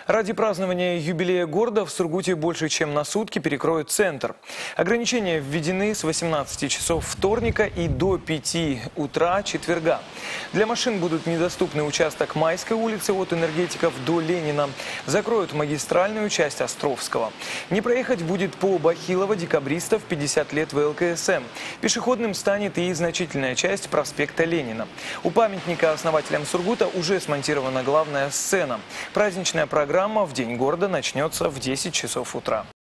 Ради празднования юбилея города в Сургуте больше чем на сутки перекроют центр. Ограничения введены с 18 часов вторника и до 5 утра четверга. Для машин будут недоступны участок Майской улицы от Энергетиков до Ленина. Закроют магистральную часть Островского. Не проехать будет по Бахилова, Декабристов, 50 лет ВЛКСМ. Пешеходным станет и значительная часть проспекта Ленина. У памятника основателям Сургута уже смонтирована главная сцена. Праздничная программа в День города начнется в 10 часов утра.